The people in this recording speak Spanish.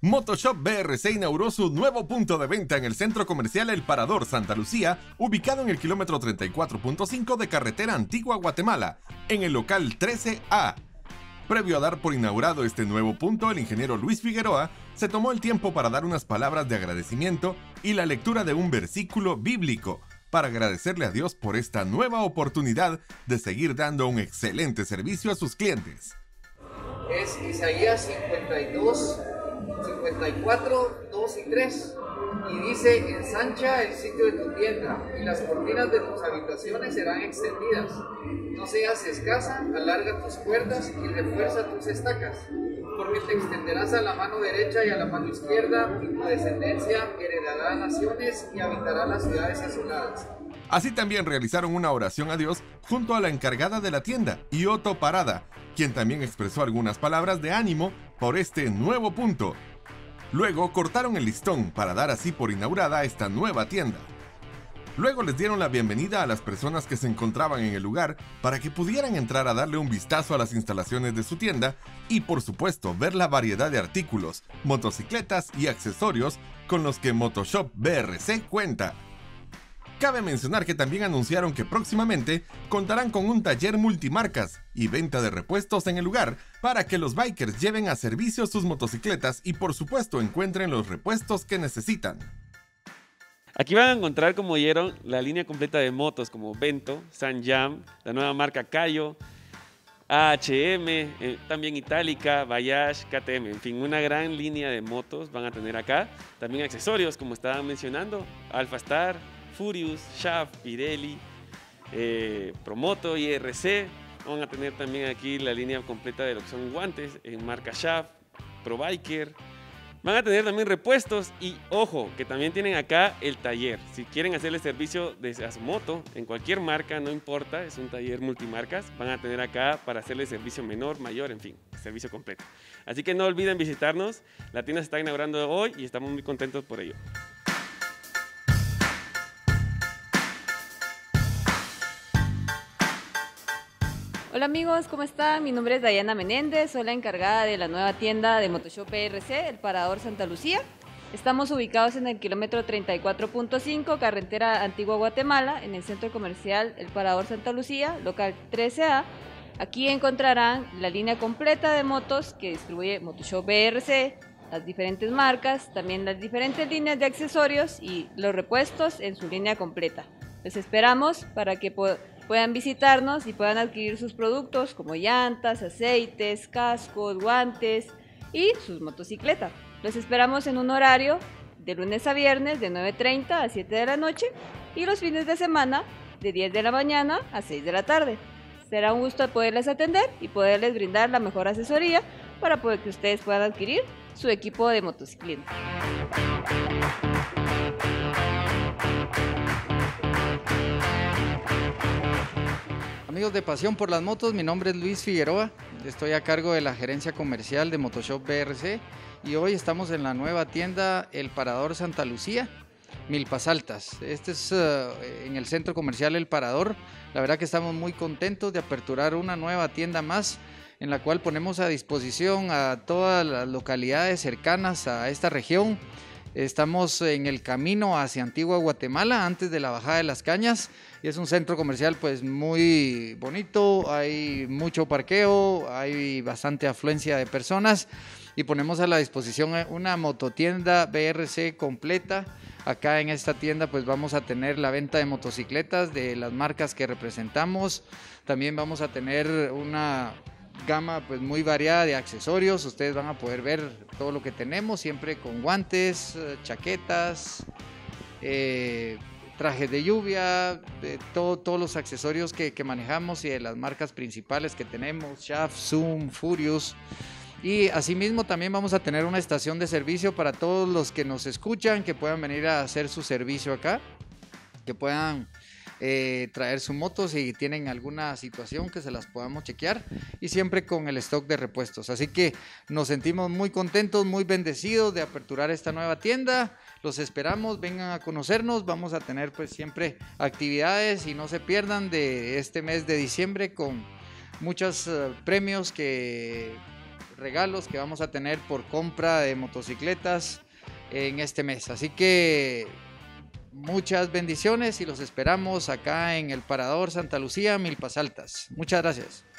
Motoshop BRC inauguró su nuevo punto de venta en el centro comercial El Parador Santa Lucía, ubicado en el kilómetro 34.5 de carretera Antigua Guatemala, en el local 13A. Previo a dar por inaugurado este nuevo punto, el ingeniero Luis Figueroa se tomó el tiempo para dar unas palabras de agradecimiento y la lectura de un versículo bíblico, para agradecerle a Dios por esta nueva oportunidad de seguir dando un excelente servicio a sus clientes. Es Isaías 52, 54, 2 y 3, y dice: ensancha el sitio de tu tienda, y las cortinas de tus habitaciones serán extendidas. No seas escasa, alarga tus cuerdas y refuerza tus estacas, porque te extenderás a la mano derecha y a la mano izquierda, y tu descendencia heredará naciones y habitará las ciudades asoladas. Así también realizaron una oración a Dios junto a la encargada de la tienda, Ioto Parada, quien también expresó algunas palabras de ánimo por este nuevo punto. Luego cortaron el listón para dar así por inaugurada esta nueva tienda. Luego les dieron la bienvenida a las personas que se encontraban en el lugar para que pudieran entrar a darle un vistazo a las instalaciones de su tienda y por supuesto ver la variedad de artículos, motocicletas y accesorios con los que Motoshop BRC cuenta. Cabe mencionar que también anunciaron que próximamente contarán con un taller multimarcas y venta de repuestos en el lugar para que los bikers lleven a servicio sus motocicletas y por supuesto encuentren los repuestos que necesitan. Aquí van a encontrar, como oyeron, la línea completa de motos como Vento, Sanjam, la nueva marca Cayo, AHM, también Itálica, Bayash, KTM, en fin, una gran línea de motos van a tener acá. También accesorios, como estaban mencionando, Alpha Star, Furious, Shaft, Pirelli, Promoto, IRC. Van a tener también aquí la línea completa de lo que son guantes en marca Shaft, ProBiker. Van a tener también repuestos y ojo, que también tienen acá el taller. Si quieren hacerle servicio a su moto, en cualquier marca, no importa, es un taller multimarcas, van a tener acá para hacerle servicio menor, mayor, en fin, servicio completo. Así que no olviden visitarnos, la tienda se está inaugurando hoy y estamos muy contentos por ello. Hola amigos, ¿cómo están? Mi nombre es Dayana Menéndez, soy la encargada de la nueva tienda de Motoshop BRC, El Parador Santa Lucía. Estamos ubicados en el kilómetro 34.5, carretera Antigua Guatemala, en el centro comercial El Parador Santa Lucía, local 13A. Aquí encontrarán la línea completa de motos que distribuye Motoshop BRC, las diferentes marcas, también las diferentes líneas de accesorios y los repuestos en su línea completa. Les esperamos para que puedan visitarnos y puedan adquirir sus productos como llantas, aceites, cascos, guantes y sus motocicletas. Los esperamos en un horario de lunes a viernes de 9:30 a 7 de la noche y los fines de semana de 10 de la mañana a 6 de la tarde. Será un gusto poderles atender y poderles brindar la mejor asesoría para que ustedes puedan adquirir su equipo de motociclismo. Amigos de Pasión por las Motos, mi nombre es Luis Figueroa, estoy a cargo de la gerencia comercial de Motoshop BRC y hoy estamos en la nueva tienda El Parador Santa Lucía, Milpas Altas. Este es en el centro comercial El Parador. La verdad que estamos muy contentos de aperturar una nueva tienda más en la cual ponemos a disposición a todas las localidades cercanas a esta región. Estamos en el camino hacia Antigua Guatemala, antes de la bajada de las Cañas, y es un centro comercial pues muy bonito, hay mucho parqueo, hay bastante afluencia de personas y ponemos a la disposición una mototienda BRC completa. Acá en esta tienda pues vamos a tener la venta de motocicletas de las marcas que representamos, también vamos a tener una gama pues muy variada de accesorios. Ustedes van a poder ver todo lo que tenemos, siempre con guantes, chaquetas, trajes de lluvia, todos los accesorios que manejamos y de las marcas principales que tenemos, Shaft, Zoom, Furious. Y asimismo también vamos a tener una estación de servicio para todos los que nos escuchan, que puedan venir a hacer su servicio acá, que puedan traer su moto si tienen alguna situación que se las podamos chequear y siempre con el stock de repuestos. Así que nos sentimos muy contentos, muy bendecidos de aperturar esta nueva tienda. Los esperamos, vengan a conocernos, vamos a tener pues siempre actividades y no se pierdan de este mes de diciembre con muchos premios que regalos que vamos a tener por compra de motocicletas en este mes. Así que muchas bendiciones y los esperamos acá en el Parador Santa Lucía, Milpas Altas. Muchas gracias.